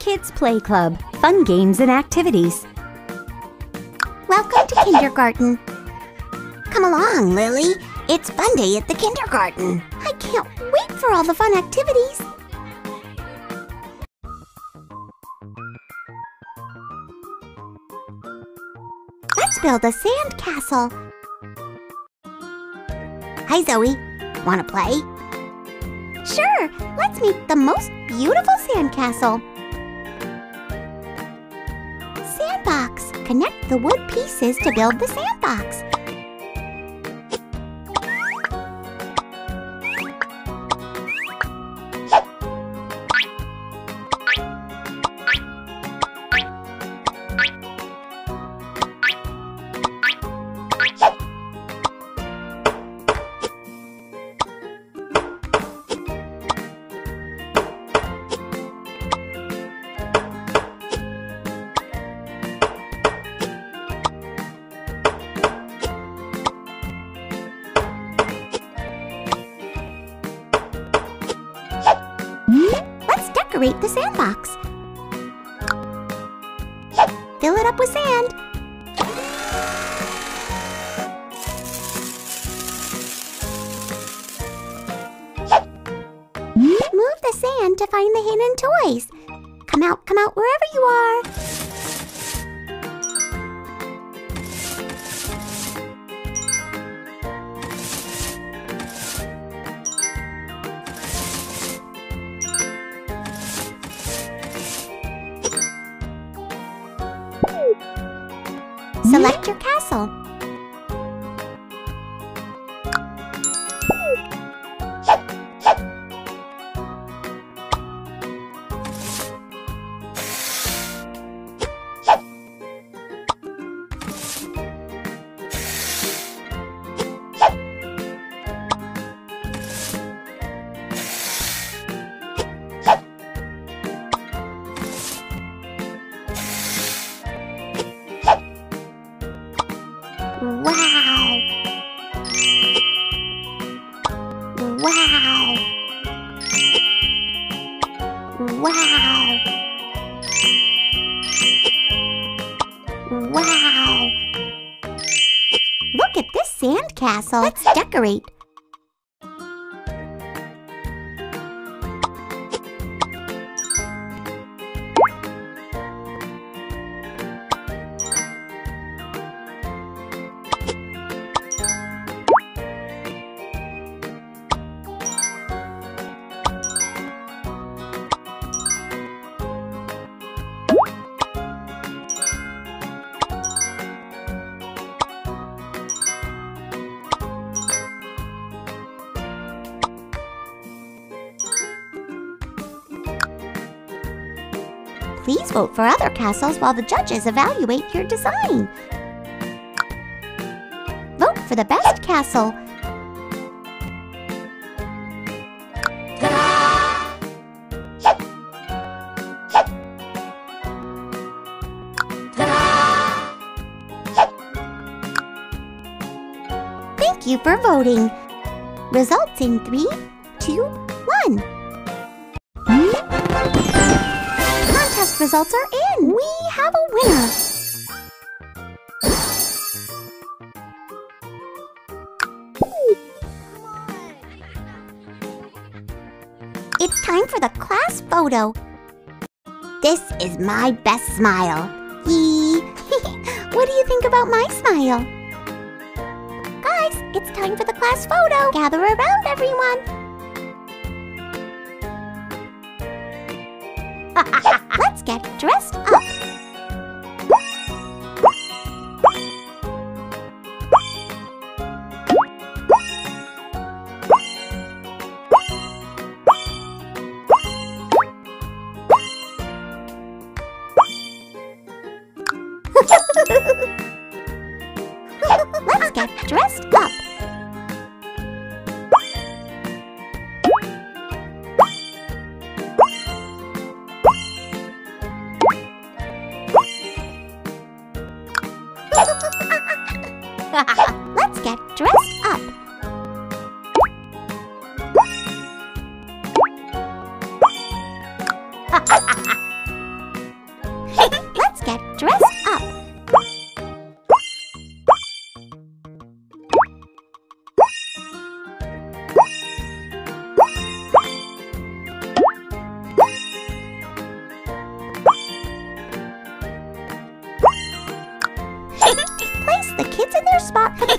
Kids Play Club, fun games and activities. Welcome to kindergarten. Come along, Lily. It's fun day at the kindergarten. I can't wait for all the fun activities. Let's build a sand castle. Hi, Zoe. Want to play? Sure. Let's make the most beautiful sandcastle. Sandbox. Connect the wood pieces to build the sandbox. Let's decorate the sandbox. Fill it up with sand. Move the sand to find the hidden toys. Come out wherever you are. Select your castle. Wow! Wow! Wow! Wow! Look at this sand castle. Let's decorate. Please vote for other castles while the judges evaluate your design. Vote for the best castle. Thank you for voting. Results in 3, 2, 1. Contest results are in. We have a winner. It's time for the class photo. This is my best smile. Yee! What do you think about my smile? Guys, it's time for the class photo. Gather around, everyone. Let's get dressed up. Let's get dressed up. Let's get dressed up.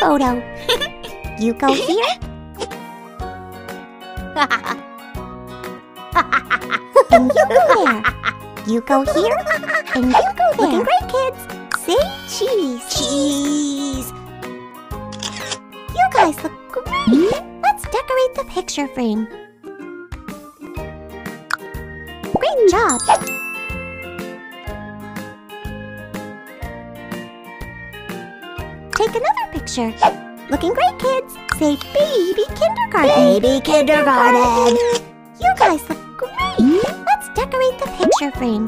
photo. You go here. And you go there. You go here. And you go there. Looking great, kids. Say cheese. Cheese. You guys look great. Let's decorate the picture frame. Great job. Take another picture. Looking great, kids. Say baby kindergarten. Baby kindergarten. You guys look great. Let's decorate the picture frame.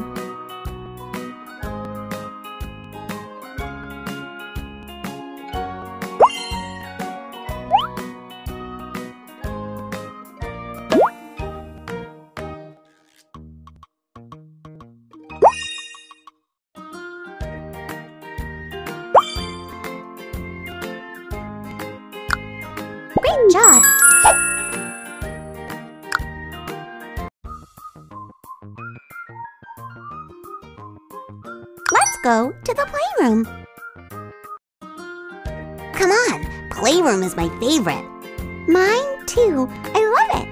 Great job! Let's go to the playroom. Come on, playroom is my favorite. Mine too. I love it.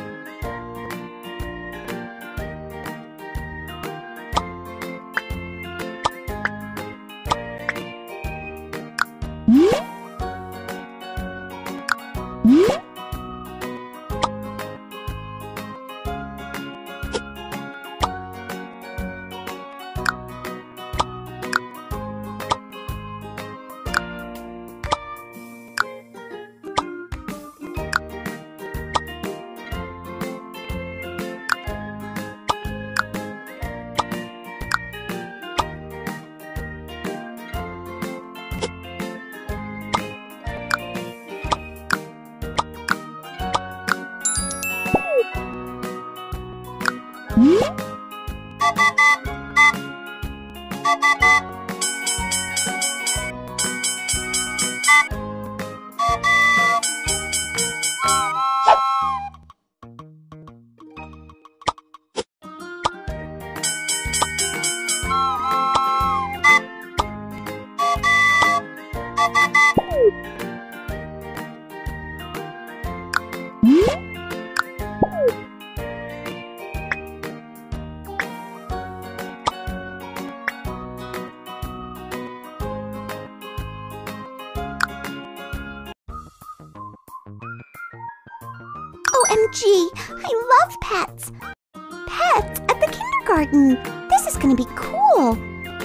OMG, I love pets! Pets at the kindergarten! This is gonna be cool!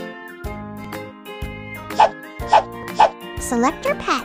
Select your pet.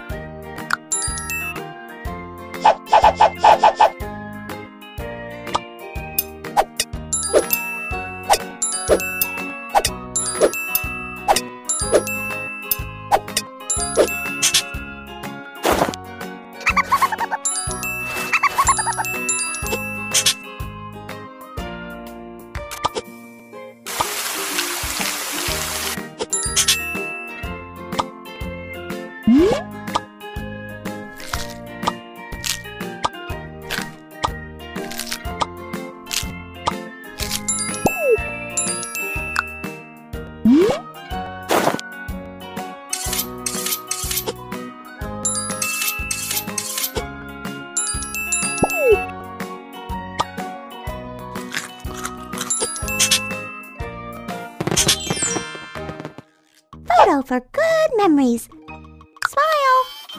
Photo for good memories. Smile!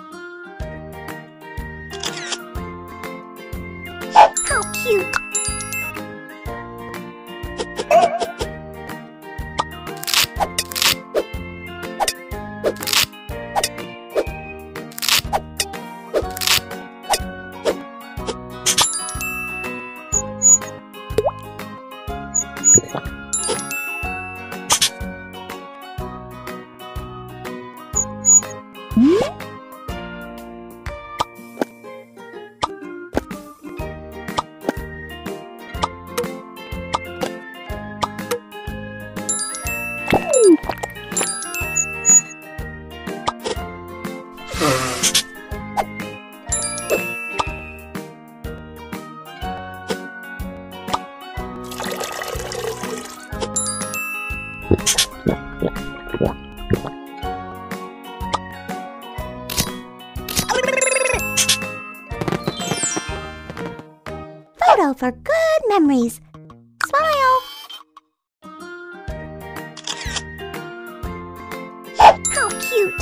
How cute! for good memories. Smile! How cute!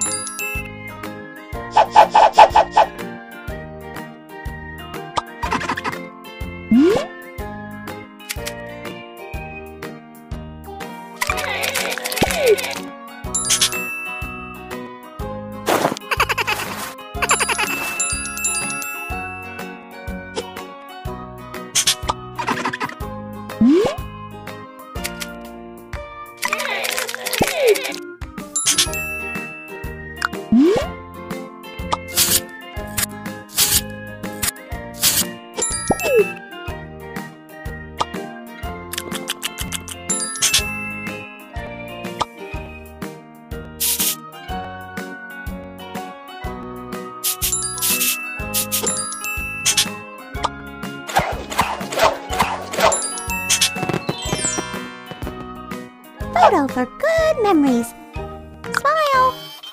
Photo for good memories. Smile!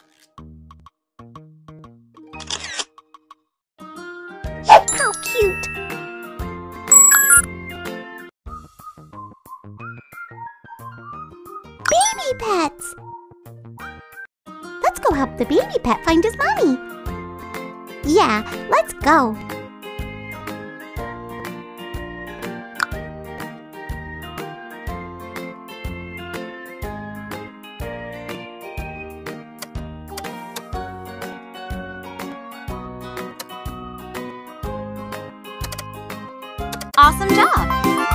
How cute! Baby pets! Let's go help the baby pet find his mommy. Yeah, let's go. Awesome job!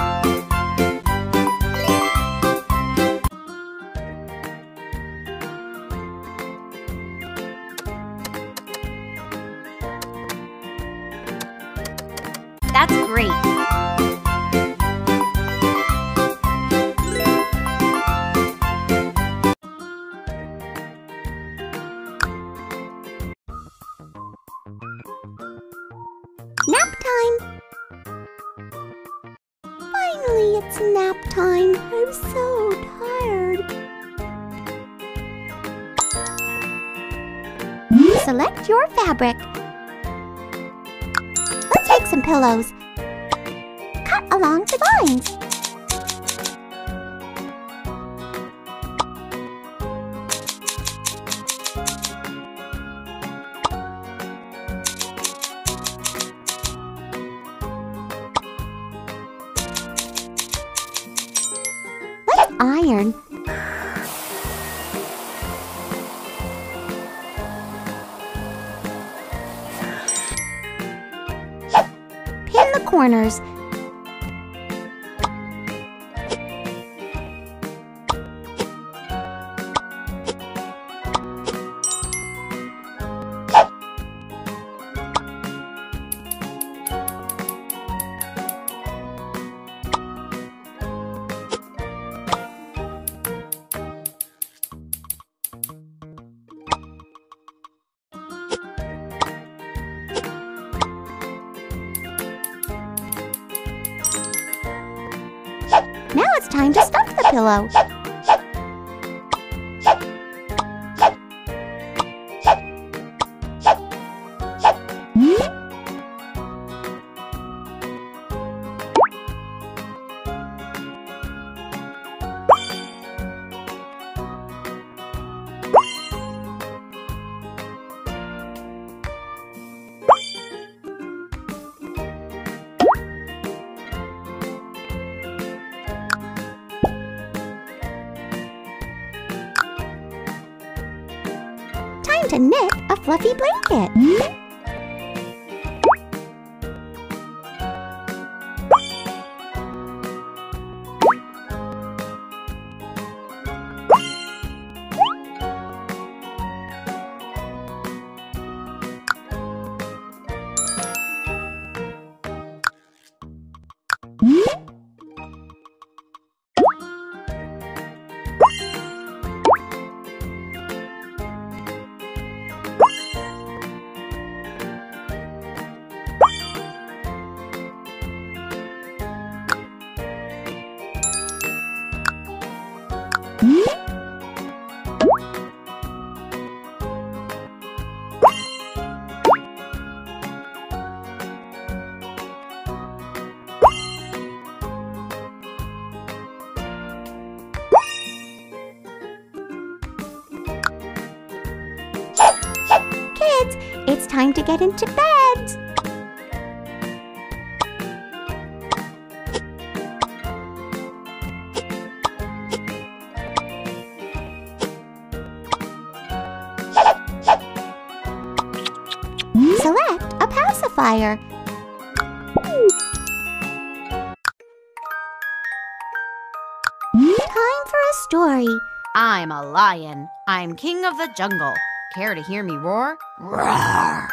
That's great! Nap time! Finally, it's nap time. I'm so tired. Select your fabric. Let's make some pillows. Cut along the lines. Let's iron. Pin the corners. Now it's time to stuff the pillow. Time to knit a fluffy blanket. time to get into bed. Select a pacifier. Time for a story. I'm a lion. I'm king of the jungle. Care to hear me roar? Roar!